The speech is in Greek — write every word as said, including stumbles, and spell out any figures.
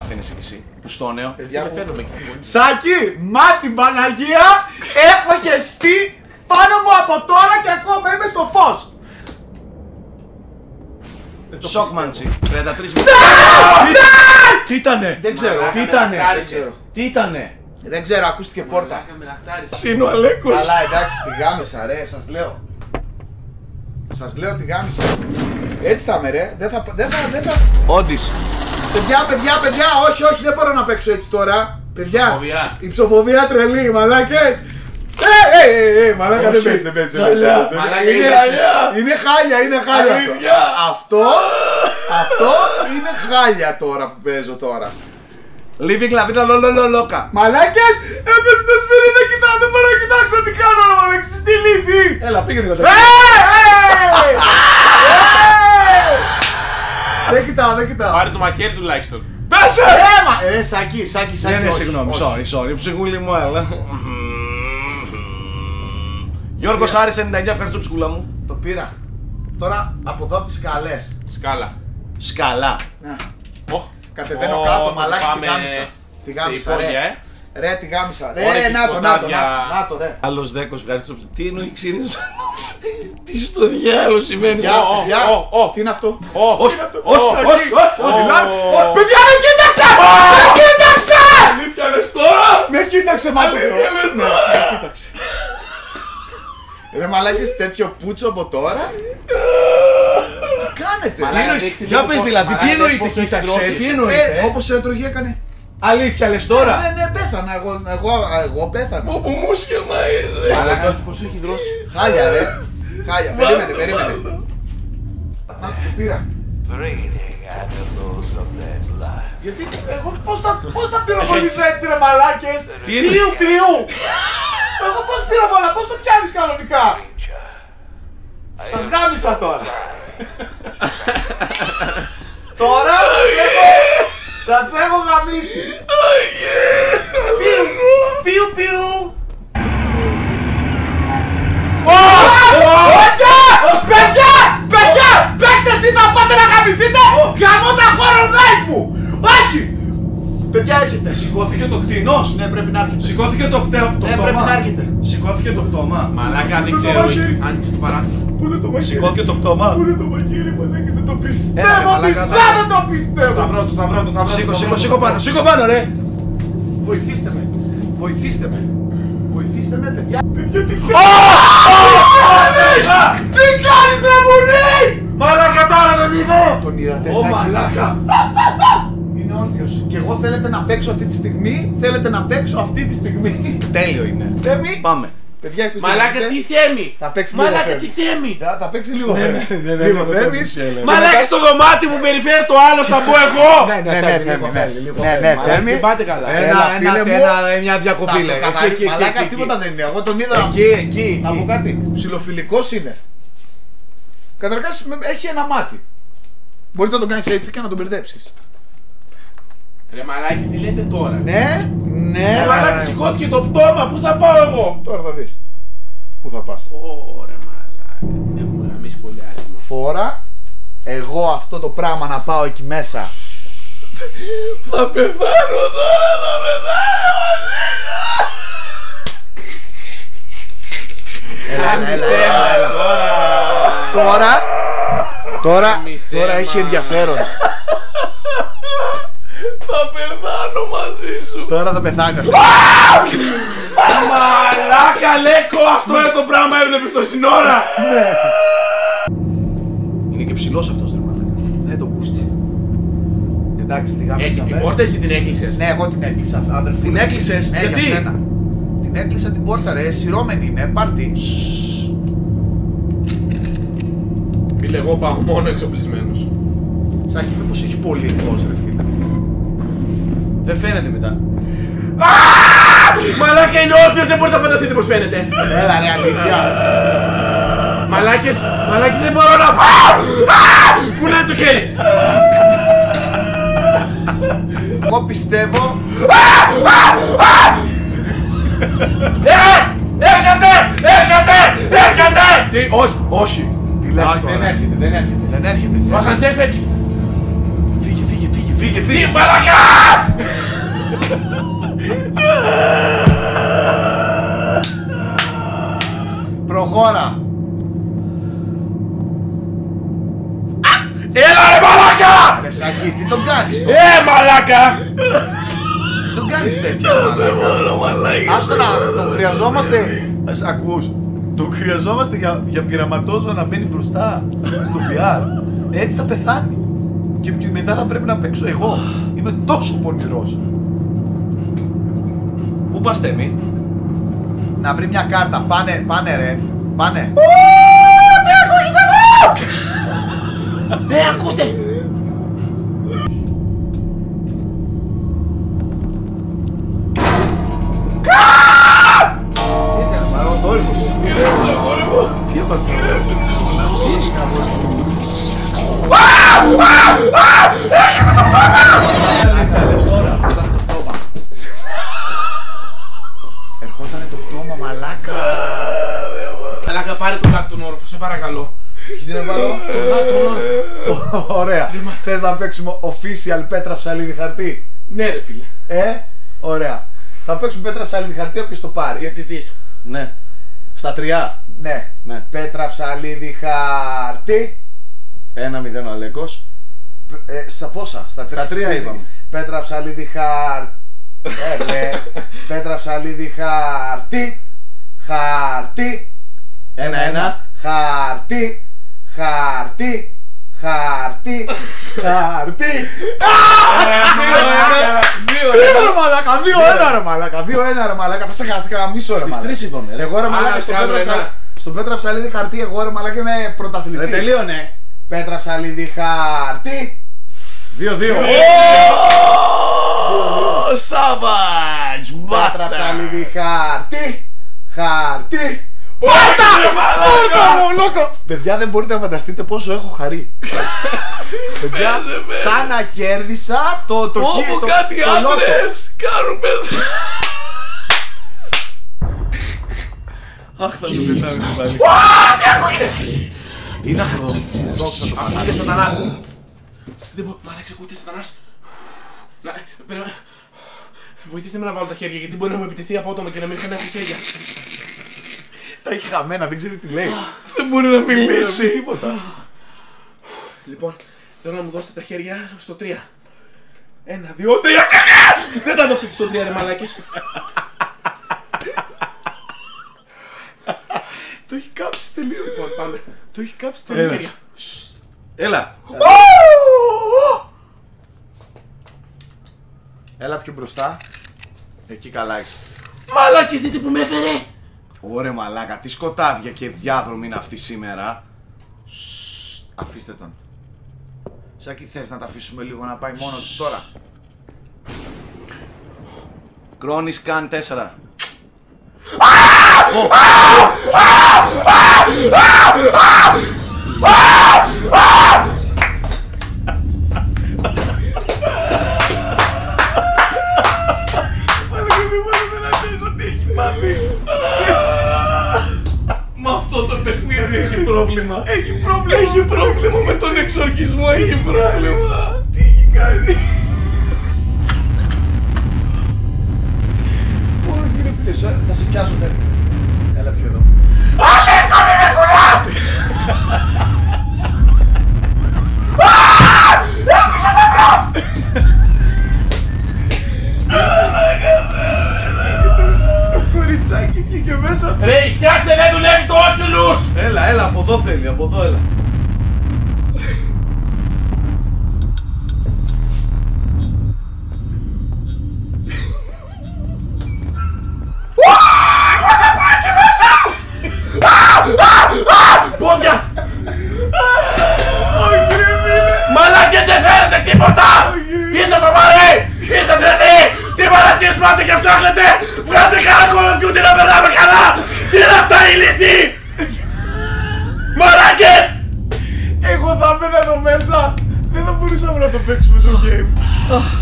μαθαίνεις κι εσύ. Που στο νέο. Σάκη, μα την Παναγία έχω χεστεί πάνω μου από τώρα και ακόμα είμαι στο φως. Σοκμάντσι, τριάντα τρεις μήνες. Τι ήτανε? Δεν ξέρω. Τι ήτανε? Τι ήτανε? Δεν ξέρω, ακούστηκε πόρτα. Σύνο Αλέκος. Αλλά εντάξει, τη γάμισα ρε, σας λέω. Σας λέω τη γάμισα. Έτσι θα με ρε, δεν θα, δεν θα, δεν θα. Όντις. Παιδιά, παιδιά, παιδιά, όχι, όχι, δεν μπορώ να παίξω έτσι τώρα. Παιδιά, η ψοφοβία τρελή, μαλάκες. Ε, ε, ε, μαλάκα δεν παίζει, δεν παίζει, δεν παίζει. Είναι χάλια, είναι χάλια. Αυτό, αυτό είναι χάλια τώρα που παίζω τώρα. Living la vida loca. Μαλάκες, έπαιζε το σφυρί, δεν κοιτάω, δεν μπορώ να κοιτάξω τι κάνω να μ' ανοίξεις τη λύθη. Έλα, πήγαινε το Δεν κοιτάω, δεν κοιτάω. Πάρε το μαχαίρι τουλάχιστον. Πέσε! Ρε, ρε, Σάκη, Σάκη, Σάκη. Ναι, συγγνώμη, sorry, sorry, ψυχούλη μου, έλα. Γιώργος Άρης ενενήντα εννιά, ευχαριστώ ψυχούλα μου. Το πήρα. Τώρα από εδώ από τις σκαλές. Σκάλα. Σκαλά. Κατεβαίνω κάτω, μαλάκι, τη γάμισα. Τη γάμισα, ρε. Ρε, τη γάμισα. Ρε, να το, να το, να το, ρε. Άλλος δέκος, ευχαριστώ. Τι εννοεί ξύνης. Τι στο διάλογο σημαίνει. Τι είναι αυτό. Όχι, όχι, όχι. Παιδιά, με κοίταξε! Με κοίταξε! Αλήθεια λες τώρα. Με κοίταξε, μαλάκι. Με κοίταξε. Ρε μαλάκες, τέτοιο πούτσο από τώρα. Τι κάνετε? Για πες δηλαδή, τι εννοείται κοίταξε, τι εννοείται? Όπως έτρωγε έκανε. Αλήθεια λες τώρα? Ναι, ναι, πέθανα, εγώ, εγώ, εγώ πέθανα. Πω πω μου σχεμαείδε. Μαλάκας, πως έχει δρώσει. Χάλια ρε, χάλια, περίμενε, περίμενε. Να το πήρα. Γιατί εγώ πώς θα, πώς θα πυροβολήσω έτσι ρε μαλάκες? Πιου, πιου. Εγώ πώς πυροβολά, πώς το πιάνεις κανονικά? Σας γάμισα τώρα. Τώρα σας έχω, σας έχω γαμίσει. Πιου, πιου, πιου. Παιδιά, παιδιά, παιδιά, παίξτε εσείς να πάτε να γαμηθείτε. Γαμώ τα horror night μου. Όχι. Παιδιά, έρχεται. Σηκώθηκε το κτηνός. Ναι, πρέπει να έρχεται. Σηκώθηκε το κτέο. Ναι, πρέπει να έρχεται. Σηκώθηκε το κτώμα. Μαλάκα, δεν ξέρω. Άνοιξε το παράθυρο. Πού είναι το μαχαίρι? Σηκώθηκε το κτώμα. Πού είναι το μαχαίρι, μαλάκες, δεν το πιστεύω. μαλάκα, Μισά δεν το πιστεύω. Θα βρω, το θα βρω, το θα βρω. Σήκω, σήκω, σήκω πάνω, σήκω πάνω ρε. Βοηθήστε με. Βοηθήστε με. Βοηθήστε με, παιδιά. Παιδιά, τι κάνεις? Τι κάνεις ρε μουνί? Μαλάκα τώρα τον είδω. Τον είδατε Ω Σάκη? μαλάκα. Είναι όρθιος. Και εγώ θέλετε να παίξω αυτή τη στιγμή. Θέλετε να παίξω αυτή τη στιγμή. Τέλειο είναι. Θέμη. Πάμε. Παιδιά, ακούστε. Μαλάκα, τι θέμη. Θα παίξει λίγο Μαλάκα, Θέμη. τι θέμη. Θα, θα παίξει λίγο Ναι, Θέμη. ναι, ναι, Λίγο ναι, Θέμης. ναι, ναι, ναι. Μαλάκα, στο δωμάτιο μου περιφέρει το άλλο, θα μπω εγώ. Ναι, ναι, Ναι, Θέμη, ναι, λίγο ναι, Θέμη, λίγο ναι, Θέμη. ναι, Μαλάκα, Θέμη. Δεν πάτε καλά. Ένα, Έλα, ένα, φίλε μου. ένα, μια διακοπή Θα λέει. στο καθαρι- Εκεί, εκεί, Μαλάκα, εκεί, τίποτα εκεί. δεν είναι. Εγώ τον είδα. Εκεί, εκεί, Να πω εκεί. κάτι. Ψιλοφιλικός είναι. Καταρχάς με- έχει ένα μάτι. Μπορείς να τον κάνεις έτσι και να τον μπερδέψεις. Ρε μαλάκες, τι λέτε τώρα. Ναι, ναι. Ρε μαλάκα, σηκώθηκε το πτώμα, πού θα πάω εγώ. Τώρα θα δεις. Πού θα πας? Ωρε μαλάκα, την έχουμε γαμίσει πολύ άσχημα. Φόρα. Εγώ αυτό το πράγμα να πάω εκεί μέσα. Θα πεθάνω τώρα, θα πεθάνω μαζί Έλα, έλα, Γάμισε έλα, μας έλα. τώρα. Τώρα, τώρα, Γάμισε τώρα έχει μας. ενδιαφέρον. Θα πεθάνω μαζί σου. Τώρα θα πεθάνει. Μαλάκα, Λέκο, αυτό είναι το πράγμα έβλεπες στο σύνορα. Είναι και ψηλός αυτός ρε μαλάκα. Ναι, το πούστη. Εντάξει, τη γάμισα. Έχει την με. πόρτα, εσύ την έκλεισες. Ναι, εγώ την έκλεισα, αδερφή. Την έκλεισες? Ναι, Γιατί? για σένα. Την έκλεισα την πόρτα, ρε. Σειρώμενη είναι, πάρτι. Φίλε, εγώ πάω μόνο εξοπλισμένος. Σάκη, μήπως έχει πολύ φως, ρε φίλε. Δεν φαίνεται μετά. Μαλάκα, είναι όρθιος, δεν μπορείτε να φανταστείτε πως φαίνεται. Έλα, ρε, αλήθεια. Μαλάκες, μαλάκες, δεν μπορώ να πάω. Πού είναι το χέρι. Εγώ πιστεύω. Ε, έρχεται, έρχεται, έρχεται. Τι, όχι, όχι. Τι λες Όχι, τώρα? δεν έρχεται, δεν έρχεται. Δεν έρχεται. Ο ασανσέρ φεύγει. Φύγε, φύγε, φύγε, φύγε, Τι φύγε. μαλάκα. Αχι, τι τον κάνεις τώρα. Ε, μαλάκα! Τι τον κάνεις τέτοια, μαλάκα. Άστο να τον χρειαζόμαστε. Ας ακούς. Τον χρειαζόμαστε για, για πειραματόζωα να μπαίνει μπροστά στο βι αρ. Έτσι θα πεθάνει. Και μετά θα πρέπει να παίξω εγώ. Είμαι τόσο πονηρός. Πού πας, Θέμη? Να βρει μια κάρτα. Πάνε, πάνε ρε. Πάνε. Τι ακούγεται εδώ! Ε, ακούστε! Τι έπαθες? Ερχότανε το πτώμα, μαλάκα. Μαλάκα, πάρε τον κάτω τον όροφο, σε παρακαλώ. Τι να βάλω? Τον κάτω τον όροφο. Ωραία. Θες να παίξουμε official Πέτρα Ψαλίδη χαρτί? Ναι ρε φίλε. Ε, ωραία. Θα παίξουμε Πέτρα Ψαλίδη χαρτί όποιος το πάρει. Γιατί τι είσαι? Ναι. Στα τρία. Ναι. Ναι. Πέτρα Ψαλίδη χαρτί. Ένα μηδέν ο Αλέκος. Ε, στα πόσα? Στα τρία, Στα τρία είπαμε. Πέτρα Ψαλίδη χαρτί. Ε, ναι. Πέτρα Ψαλίδη χαρτί. Χαρτί. Ένα ένα. Χαρτί. Χαρτί. Χαρτί. Χαρτί. Δύο ρε μαλάκα, δύο ένα ρε μαλάκα, δύο ένα ρε μαλάκα. Θα σε χαμίσω ρε Στις μαλάκα. τρεις είπαμε ρε. Εγώ ρε μαλάκα Άρα, στον άλλο Πέτρα ένα. Ψαλίδη. Στον Πέτρα Ψαλίδη χαρτί, εγώ ρε μαλάκα είμαι Ρε πρωταθλητής. τελείωνε. Πέτρα Ψαλίδη χαρτί. Δύο δύο. Savage Πέτρα Bastard. Ψαλίδη χαρτί. Χαρτί. Πόρτα! Παιδιά, δεν μπορείτε να φανταστείτε πόσο έχω χαρεί. Παιδιά, σαν να κέρδισα το το Όπου το- κάτι το λότο. άντρες κάνουν παιδιά. Αχ, θα μου πετάνε πάλι. Τι είναι αυτό? Δόξα τω Θεώ. Ακούγεται σατανάς. Δεν μπορώ, μαλάξε, ακούγεται σατανάς. Να, ε, πρέπει να- βοηθήστε με να βάλω τα χέρια γιατί μπορεί να μου επιτεθεί απότομα και να μην είχα έχει χέρια. Τα έχει χαμένα, δεν ξέρει τι λέει. Δεν μπορεί να μιλήσει. Τίποτα. Λοιπόν, θέλω να μου δώσετε τα χέρια στο τρία. Ένα, δύο, τρία. Δεν τα δώσετε στο τρία ρε μαλάκες. Το έχει κάψει τελείως. Λοιπόν, πάμε. Το έχει κάψει Τα τελείως. χέρια. Έλα. Έλα πιο μπροστά. Εκεί καλά είσαι. Μαλάκες, δείτε που με έφερε. Ωρε μαλάκα, τι σκοτάδια και διάδρομοι είναι αυτοί σήμερα. Σσσ, αφήστε τον. Σάκη, θες να τα αφήσουμε λίγο να πάει μόνο του τώρα? Κρόνη σκάν τέσσερα. Μα αυτό το παιχνίδι έχει πρόβλημα. Έχει πρόβλημα. Έχει πρόβλημα με τον εξορκισμό. Έχει πρόβλημα. Τι έχει κάνει. Όχι ρε φίλε, σου- θα σε πιάσω θέλει. Έλα πιο εδώ. Αλέκο, μη με κουράς! Το κοριτσάκι βγήκε μέσα. Ρε, φτιάξτε, δεν δουλεύει το Oculus! Έλα, έλα, από εδώ θέλει, από εδώ έλα. Πόδια! Μαλάκες, δεν φέρετε τίποτα! Είστε σοβαροί! Είστε τρελοί! Τι μαλακίες πάτε και φτιάχνετε! Βγάλτε καλά Call of Duty να περνάμε καλά! Τι είναι αυτά οι ηλίθιοι! Μαλάκες! Εγώ θα έμενα εδώ μέσα. Δεν θα μπορούσαμε να το παίξουμε το game.